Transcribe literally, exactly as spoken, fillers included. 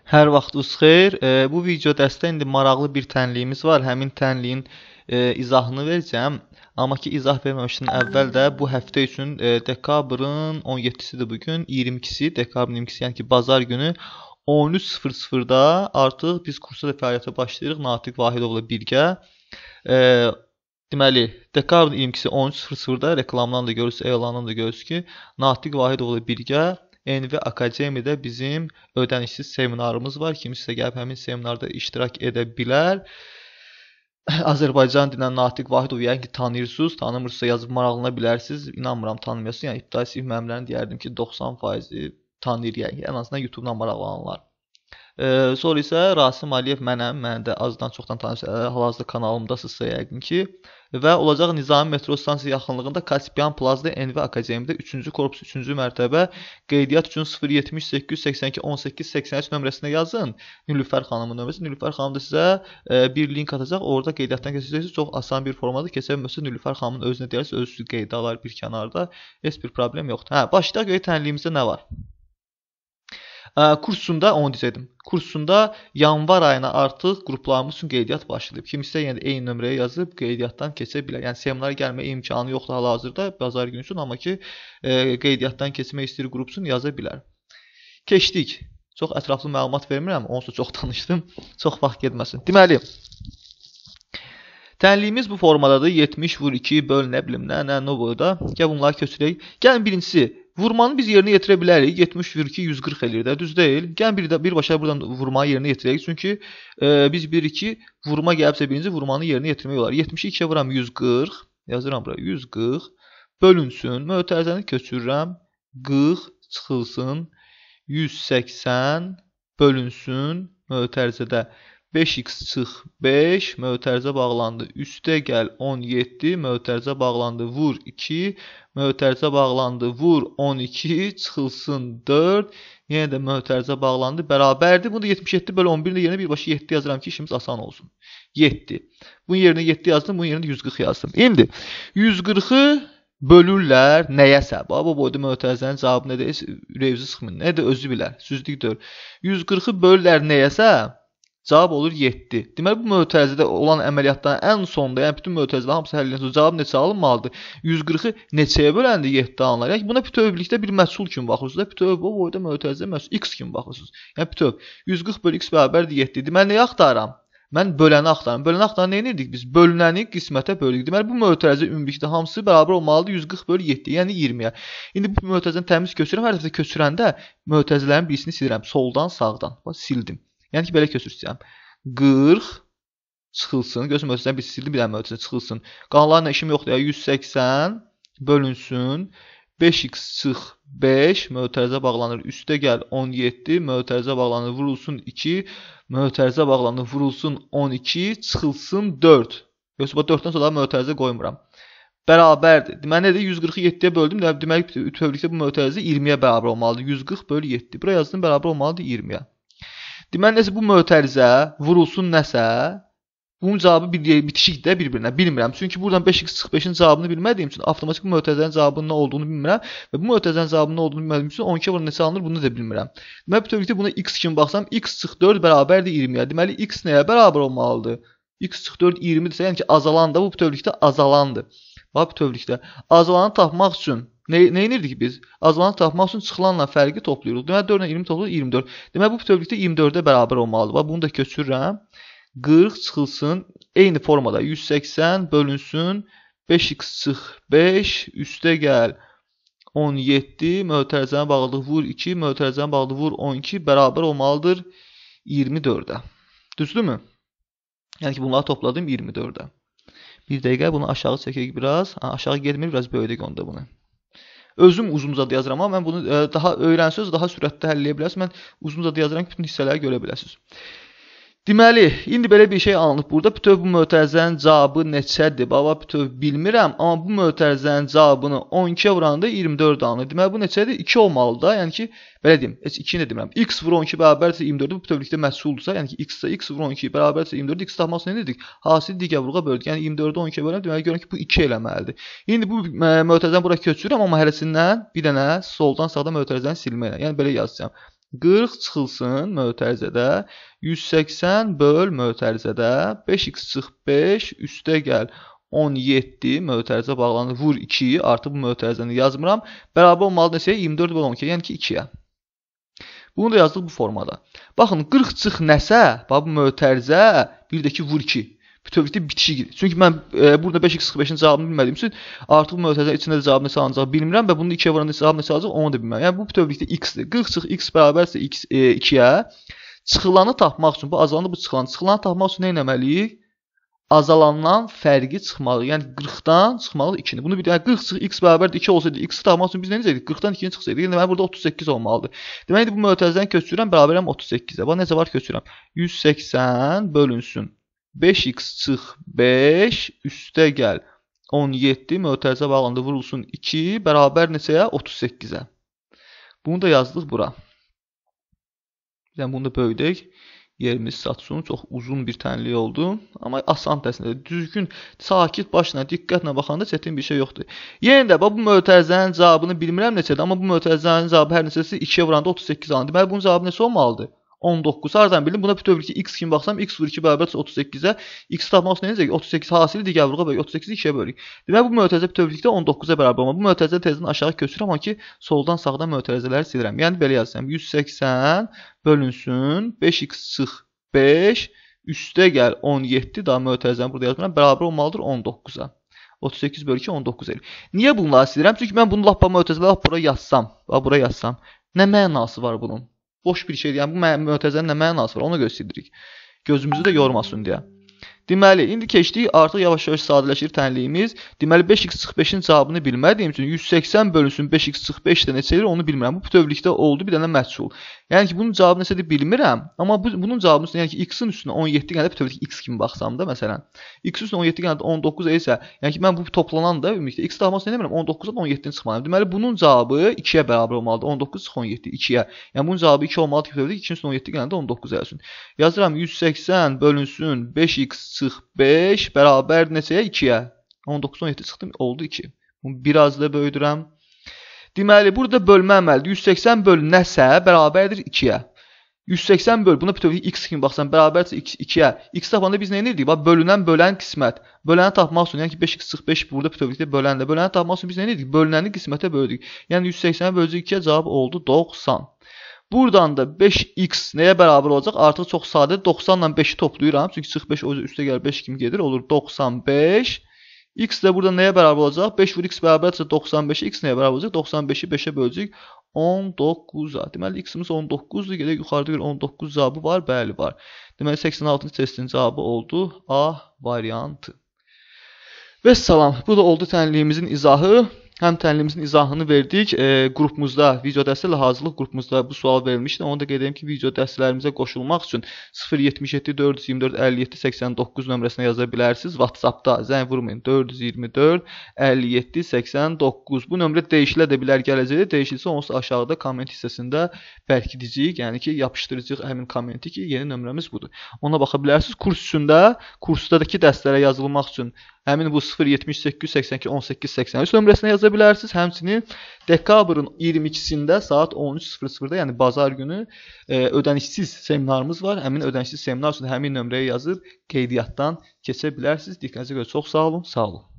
Hər vaxtınız xeyir. E, bu video dəstə indi maraqlı bir tənliyimiz var. Həmin tənliyin e, izahını verəcəm. Amma ki izah verməmişdən əvvəl də bu həftə üçün e, dekabrın on yeddisidir bugün. iyirmi ikisi dekabrın iyirmi ikisi, yəni ki bazar günü on üç sıfır sıfırda artıq biz kursa da fəaliyyətə başlayırıq Natiq Vahidovla birgə. E, deməli, dekabrın iyirmi ikisi on üç sıfır sıfırda reklamdan da görürsünüz, elandan da görürsünüz ki, Natiq Vahidovla birgə N V Akademiyada bizim ödənişsiz seminarımız var. Kimsə gəlib həmin seminarda iştirak edə bilər. Azərbaycan dilində Natiq Vahidov yəni ki tanıyırsınız, tanımırsınızsa yazıb maraqlana bilərsiniz. İnanmıram tanımıyorsunuz. Yəni ibtidai sinif müəllimlərini deyərdim ki doxsan faizi tanıyır yəni. Ən azından YouTube-dan maraqlananlar. Ee, sonra isə Rasim Aliyev mənəm. Mən də azdan çoxdan tanıyırsınız. Hal-hazırda kanalımdasınızsa yəqin ki. Və olacaq Nizami metro stansiyası yaxınlığında Kaspian Plazda N V Akademiyada üçüncü korpus üçüncü mərtəbə qeydiyyat üçün sıfır yetmiş səkkiz yüz səksən iki on səkkiz səksən üç nömrəsinə yazın. Nilüfər xanımın nömrəsi. Nilüfər xanım da sizə e, bir link atacaq. Orada qeydiyyatdan keçəcəksiniz. Çox asan bir formada keçə bilməsə Nilüfər xanımın özünə deyərsiniz, özü qeydə alar bir kənarda. Heç bir problem yoxdur. Hə, başlayaq görə tənliyimizdə nə var? Kursunda onu deyəcəkdim. Kursunda yanvar ayına artıq qruplarımız üçün qeydiyyat başlayıb. Kim istəyir yəni eyni nömrəyə yazıb qeydiyyatdan keçə bilər. Yəni seminara gəlməyə imkanı yoxdur hal-hazırda bazar günü üçün, amma ki e, qeydiyyatdan keçmək istəyir qrup üçün yaza bilər. Keçdik. Çox ətraflı məlumat vermirəm, onsuz çox danışdım. Çox vaxt getməsin. Deməli, tənliyimiz bu formadadır. yetmiş vur iki böl nə bilim nə nə nə boyda. Gəl bunları köçürək. Gəlin birincisi vurmanı biz yerinə yetirə bilərik. yetmiş vur iki yüz qırx eləyir də, düz deyil. Gəlin bir də birbaşa buradan vurmanı yerinə yetirək. Çünki e, biz bir iki vurma gəlibsə birinci vurmanı yerinə yetirmək olar. yetmişi ikiyə vuram yüz qırx. Yazıram bura yüz qırx. Bölünsün. Mötərizəni köçürürəm. qırx çıxılsın. yüz səksən bölünsün. Mötərizədə beş x çıx beş, mötərizə bağlandı. Üstə gəl on yeddi, mötərizə bağlandı. Vur iki, mötərizə bağlandı. Vur on iki, çıxılsın dörd. Yenə də mötərizə bağlandı. Bərabərdir. Bunu da yetmiş yeddi bölü on birin də yerinə birbaşa yeddi yazıram ki, işimiz asan olsun. yeddi. Bunun yerinə yeddi yazdım, bunun yerinə yüz qırx yazdım. İndi yüz qırxı bölürlər nəyəsə. Bu boyda mötərizənin cavabı nədir? Ürəyinizi sıxmayın. Nədir? Özü bilər. Süzdükdür. yüz qırxı bölürlər nəyəsə? Cavab olur yeddi. Deməli bu mötərizədə olan əməliyyatların ən sonda, yəni bütün mötərizələr hamısı həll ediləndə cavab neçə alınmalıdır? yüz qırxı neçəyə böləndə yeddi alınır? Yəni buna bütövlükdə bir məhsul kimi baxırsınız. Bütöv bu boyda mötərizə məhsul x kimi baxırsınız. Yəni bütöv yüz qırx bölü x bərabərdir yeddi. Deməli nəyi axtarıram? Mən böləni axtarıram. Böləni axtaran nə edirdik biz? Bölünəni qismətə bölürük. Deməli bu mötərizə ümumilikdə hamısı bərabər olmalıdır yüz qırx bölü yeddi, yəni iyirmiyə. İndi bu mötərizəni təmiz köçürürəm. Hər dəfə köçürəndə mötərizələrin birisini silirəm. Soldan, sağdan. Bax sildim. Yəni ki belə köçürsəm. qırx çıxılsın. Görürsün mötərizəni bir sildim, bir dənə mötərizə çıxılsın. Qalanlarla işim yoxdur. Ya yüz səksən bölünsün. beş x çıx beş, mötərizə bağlanır. Üstə gəl on yeddi, mötərizə bağlanır. Vurulsun iki, mötərizə bağlanır. Vurulsun on iki, çıxılsın dörd. Görürsün bu dörddən sonra mötərizə qoymuram. Bərabərdir. Deməli nədir? yüz qırxı yeddiyə böldüm. Deməli bütövlükdə bu mötərizə iyirmiyə bərabər olmalıdır. yüz qırx bölü yeddi. Buraya yazdım bərabər olmalıdır iyirmiyə. Deməli nəsə bu mötərizə vurulsun nəsə, bunun cavabı bir bitişikdir bir-birinə. Bilmirəm. Çünki buradan beş x çıx beşin cavabını bilmədiyim üçün avtomatik bu mötərizənin cavabının nə olduğunu bilmirəm və bu mötərizənin cavabının nə olduğunu bilmədiyim üçün on ikiyə vurun neçə alınır bunu da bilmirəm. Deməli bütövlükdə buna x kimi baxsam x çıx dörd bərabərdir iyirmiyə. Deməli x nəyə bərabər olmalıdır? x çıx dörd iyirmidirsə, yəni ki azalan da bu bütövlükdə azalandır. Bax bütövlükdə azalanı tapmaq üçün Nə, nə edirdik biz? Azalanı tapmaq üçün çıxılanla fərqi toplayırıq. Deməli dörd ilə iyirmi toplayır iyirmi dörd. Deməli bu bütövlükdə iyirmi dördə bərabər olmalıdır. Bax bunu da köçürürəm. qırx çıxılsın. Eyni formada yüz səksən bölünsün. beş x çıx beş. Üstə gəl on yeddi. Mötərizəni bağladıq vur iki. Mötərizəni bağladıq vur on iki. Bərabər olmalıdır iyirmi dördə. Düzdürmü? Yəni ki bunları topladım iyirmi dördə. Bir dəqiqə bunu aşağı çəkək biraz. Ha, aşağı getmir, biraz böyüdək onda bunu. Özüm uzun-uzadı yazıram, amma mən bunu e, daha öyrənsəz, daha sürətli həll edə bilərsiniz. Mən uzun-uzadı yazıram ki, bütün hissələri görə biləsiniz. Deməli, indi belə bir şey alınıb burada. Bütöv bu mötərizənin cavabı neçədir? Baba, bütöv bilmirəm, amma bu mötərizənin cavabını on ikiyə vuranda iyirmi dörd alınır. Deməli, bu neçədir? iki olmalıdır da. Yəni ki, belə deyim, heç iki nə demirəm. X vur on iki bərabərdirsə iyirmi dörd bu bütövlükdə məhsuldursa, yəni ki, x isə x vur on iki bərabərdirsə iyirmi dörd, x tapmaq üçün nə dedik? Hasili digər vurğa böldük. Yəni iyirmi dördü on ikiyə bölürəm, deməli görürəm ki, bu iki eləməlidir. İndi bu mötərizəni bura köçürürəm, amma hərəsindən bir dənə soldan sağdan mötərizəni silməklə. Yəni belə yazacağam. qırx çıxılsın mötərizədə. yüz səksən böl mötərizədə. beş x çıx beş üstə gəl on yeddi mötərizə bağlanır. Vur ikiyi. Artıq bu mötərizəni yazmıram. Bərabər olmalı neçəyə? iyirmi dörd böl on iki. Yəni ki ikiyə. Bunu da yazdıq bu formada. Baxın qırx çıx nəsə, bax bu mötərizə bir də ki vur iki. Bütövlükdə bitişik. Çünki mən e, burada beş x çıx beşin cavabını bilmədiyim üçün artıq bu mötərizə içində də cavab neçə alınacaq bilmirəm və bunu ikiyə vuranda cavab neçə alacaq onu da bilmirəm. Yəni bu bütövlükdə x-dir. qırx çıx x bərabərsə x e, ikiyə. Çıxılanı tapmaq üçün bu azalanı bu çıxılan. Çıxılanı tapmaq üçün nə etməliyik? Azalandan fərqi çıxmalı. Yəni qırxdan çıxmalı ikini. Bunu bir yəni qırx çıx x bərabərdir iki olsaydı x-i tapmaq üçün biz nə edəcəkdik? qırxdan ikini çıxsaydı. Yəni deməli burada otuz səkkiz olmalıdır. Deməli bu mötərizəni köçürürəm bərabərəm otuz səkkizə. Bax necə var köçürürəm. yüz səksən bölünsün beş x çıx beş üstə gəl on yeddi mötərizə bağlandı vurulsun iki bərabər neçəyə? otuz səkkizə. Bunu da yazdıq bura. Yəni bunu da böyüdək. Yerimiz satsın. Çox uzun bir tənlik oldu. Amma asan təsnədir. Düzgün, sakit başla, diqqətlə baxanda çətin bir şey yoxdur. Yenə də bu mötərizənin cavabını bilmirəm neçədir. Amma bu mötərizənin cavabı hər neçəsi ikiyə vuranda otuz səkkiz alınır. Deməli bunun cavabı neçə olmalıdır? on doqquz. Hardan bildim? Buna bütövlükdə x kimi baxsam, x vur iki bərabər otuz səkkizə. X tapmaq üçün necə? otuz səkkiz hasili digər vurğa bölük. otuz səkkizi ikiyə bölük. Deməli bu mötərizə bütövlükdə on doqquza bərabər olmalı. Bu mötərizəni tezdən aşağı köçürürəm, amma ki soldan sağdan mötərizələri silirəm. Yəni belə yazsam, yüz səksən bölünsün beş x çıx beş üstə gəl on yeddi daha mötərizəni burada yazmıram. Bərabər olmalıdır on doqquza. otuz səkkiz bölü iki on doqquz edir. Niyə bunları silirəm? Çünki mən bunu lap mötərizələri lap bura yazsam, bax bura yazsam, nə mənası var bunun? Boş bir şeydir. Yəni bu mötərizənin nə mənası var? Ona görə sildirik. Gözümüzü də yormasın deyə. Deməli, indi keçdik, artıq yavaş-yavaş sadələşir tənliyimiz. Deməli, beş x çıx beşin cavabını bilmədiyim üçün yüz səksən bölünsün beş x çıx beş də neçə edir, onu bilmirəm. Bu bütövlükdə oldu, bir dənə məchul. Yəni ki, bunun cavabı neçədir bilmirəm. Amma bu, bunun cavabını, yəni ki, x-in üstünə on yeddi gəldə bütövlükdə x kimi baxsam da, məsələn. X üstünə on yeddi gəldə on doqquz edirsə, yəni ki, mən bu toplanan da ümumilikdə x tapmaq üçün nə bilmirəm, on doqquzdan on yeddini çıxmalıyım. Deməli, bunun cavabı ikiyə bərabər olmalıdır. on doqquz çıx on yeddi, ikiyə. Yəni, bunun cavabı iki olmalıdır ki, bütövlükdə ikinin üstünə on yeddi gələndə on doqquz gəlsin. Yazıram, yüz səksən bölünsün beş x çıx beş bərabər neçəyə? ikiyə. on doqquz on yeddi çıxdı, oldu iki. Bunu biraz da böyüdürəm. Deməli, burada bölmə əməlidir. yüz səksən böl nəsə bərabərdir ikiyə. yüz səksən böl, buna bütövlükdə x kimi baxsan, bərabərsə ikiyə. X tapanda biz nə edirdik? Bax, bölünən bölən qismət. Böləni tapmaq üçün, yəni ki, beş x çıx beş burada bütövlükdə bölənlə. Böləni tapmaq üçün biz nə edirdik? Bölünəni qismətə böldük. Yəni, yüz səksəni böləcək ikiyə cavab oldu doxsan. Buradan da beş x nəyə bərabər olacaq? Artıq çox sadə. doxsanla beşi toplayıram. Çünki çıx beş o üstə gəl beş kimi gedir. Olur doxsan beş. X də burada nəyə bərabər olacaq? beş vur x bərabərsə doxsan beşə. X nəyə bərabər olacaq? doxsan beşi beşə böləcək. on doqquza. Deməli, x-imiz on doqquzdur. Gedək yuxarıda görə on doqquz cavabı var. Bəli, var. Deməli, səksən altıncı testin cavabı oldu A variantı. Və salam. Bu da oldu tənliyimizin izahı. Həm tənlimizin izahını verdik. E, qrupumuzda, video dərslərlə hazırlıq qrupumuzda bu sual verilmişdi. Onu da qeyd edim ki, video dərslərimizə qoşulmaq üçün sıfır yetmiş yeddi dörd yüz iyirmi dörd əlli yeddi səksən doqquz nömrəsinə yaza bilərsiniz. WhatsApp-da zəng vurmayın. dörd yüz iyirmi dörd əlli yeddi səksən doqquz. Bu nömrə dəyişilə də bilər gələcəkdə. Dəyişilsə onsuz aşağıda komment hissəsində bərkidəcəyik. Yəni ki, yapışdıracağıq həmin kommenti ki, yeni nömrəmiz budur. Ona baxa bilərsiniz. Kurs üstündə, kursdakı dərslərə yazılmaq üçün həmin bu sıfır yetmiş səkkiz səksən iki on səkkiz səksən üç nömrəsinə yaza bilərsiniz. Həmçinin dekabrın iyirmi ikisində saat on üç sıfır sıfırda, yəni bazar günü e, ödənişsiz seminarımız var. Həmin ödənişsiz seminar üçün həmin nömrəyə yazıb qeydiyyatdan keçə bilərsiniz. Diqqətinizə görə çox sağ olun. Sağ olun.